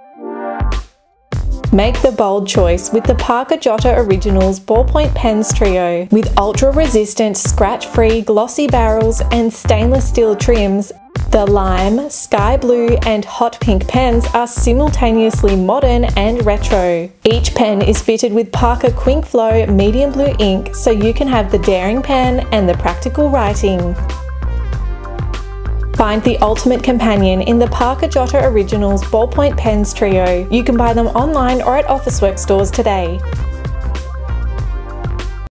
Make the bold choice with the Parker Jotter Originals Ballpoint Pens Trio. With ultra-resistant, scratch-free, glossy barrels and stainless steel trims, the lime, sky blue and hot pink pens are simultaneously modern and retro. Each pen is fitted with Parker Quink Flow medium blue ink, so you can have the daring pen and the practical writing. Find the ultimate companion in the Parker Jotter Originals Ballpoint Pens Trio. You can buy them online or at Officeworks stores today.